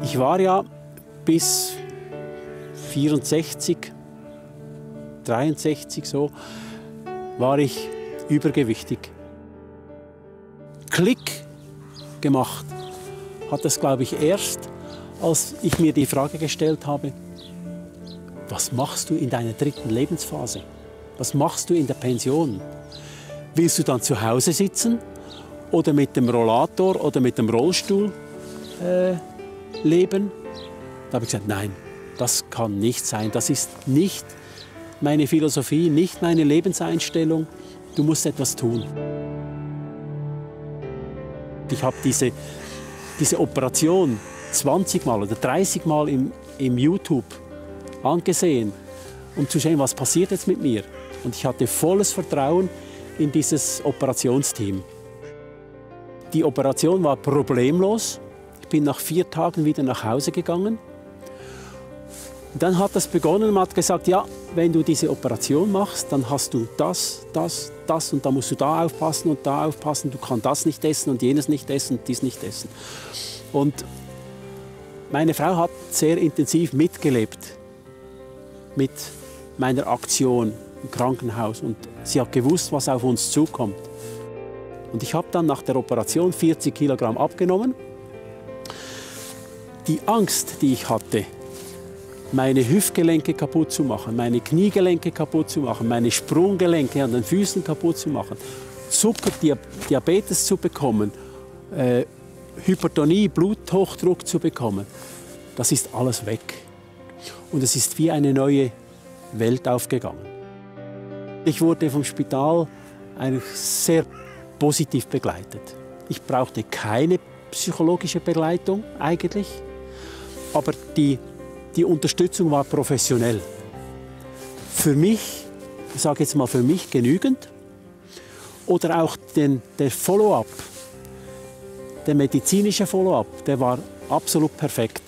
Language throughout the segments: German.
Ich war ja bis 64, 63 so, war ich übergewichtig. Klick gemacht hat es, glaube ich, erst, als ich mir die Frage gestellt habe, was machst du in deiner dritten Lebensphase? Was machst du in der Pension? Willst du dann zu Hause sitzen oder mit dem Rollator oder mit dem Rollstuhl leben? Da habe ich gesagt, nein, das kann nicht sein. Das ist nicht meine Philosophie, nicht meine Lebenseinstellung. Du musst etwas tun. Ich habe diese Operation 20 Mal oder 30 Mal im YouTube angesehen, um zu sehen, was passiert jetzt mit mir. Und ich hatte volles Vertrauen in dieses Operationsteam. Die Operation war problemlos. Ich bin nach 4 Tagen wieder nach Hause gegangen. Und dann hat es begonnen, man hat gesagt, ja, wenn du diese Operation machst, dann hast du das und da musst du da aufpassen und da aufpassen. Du kannst das nicht essen und jenes nicht essen und dies nicht essen. Und meine Frau hat sehr intensiv mitgelebt mit meiner Aktion im Krankenhaus und sie hat gewusst, was auf uns zukommt. Und ich habe dann nach der Operation 40 Kilogramm abgenommen. Die Angst, die ich hatte, meine Hüftgelenke kaputt zu machen, meine Kniegelenke kaputt zu machen, meine Sprunggelenke an den Füßen kaputt zu machen, Diabetes zu bekommen, Hypertonie, Bluthochdruck zu bekommen, das ist alles weg. Und es ist wie eine neue Welt aufgegangen. Ich wurde vom Spital eigentlich sehr positiv begleitet. Ich brauchte keine psychologische Begleitung eigentlich, aber die Unterstützung war professionell. Für mich, ich sage jetzt mal für mich genügend. Oder auch der Follow-up, der medizinische Follow-up, der war absolut perfekt.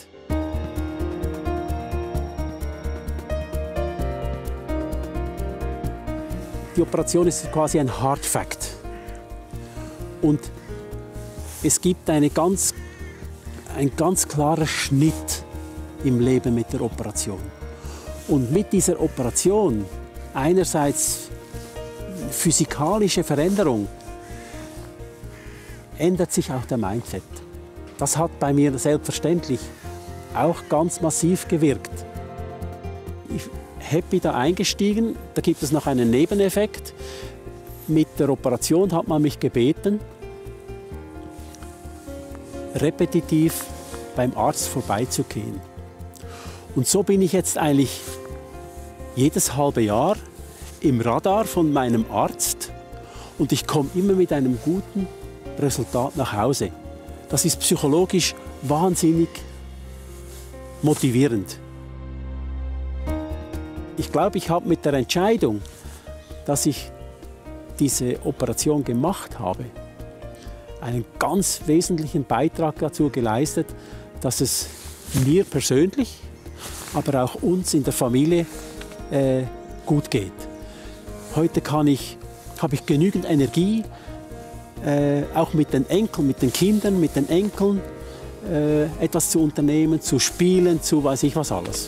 Die Operation ist quasi ein Hard Fact. Und es gibt ein ganz klarer Schnitt im Leben mit der Operation. Und mit dieser Operation einerseits physikalische Veränderung, ändert sich auch der Mindset. Das hat bei mir selbstverständlich auch ganz massiv gewirkt. Ich bin happy da eingestiegen, da gibt es noch einen Nebeneffekt. Mit der Operation hat man mich gebeten, repetitiv beim Arzt vorbeizugehen. Und so bin ich jetzt eigentlich jedes halbe Jahr im Radar von meinem Arzt und ich komme immer mit einem guten Resultat nach Hause. Das ist psychologisch wahnsinnig motivierend. Ich glaube, ich habe mit der Entscheidung, dass ich diese Operation gemacht habe, einen ganz wesentlichen Beitrag dazu geleistet, dass es mir persönlich, aber auch uns in der Familie gut geht. Heute habe ich genügend Energie, auch mit den Enkeln, mit den Kindern, mit den Enkeln etwas zu unternehmen, zu spielen, zu weiß ich was alles.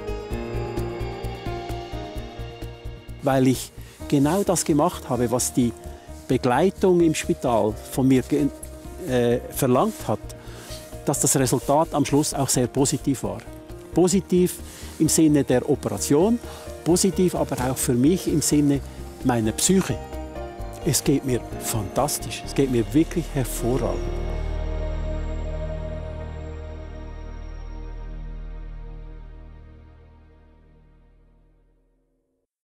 Weil ich genau das gemacht habe, was die Begleitung im Spital von mir verlangt hat, dass das Resultat am Schluss auch sehr positiv war. Positiv im Sinne der Operation, positiv aber auch für mich im Sinne meiner Psyche. Es geht mir fantastisch, es geht mir wirklich hervorragend.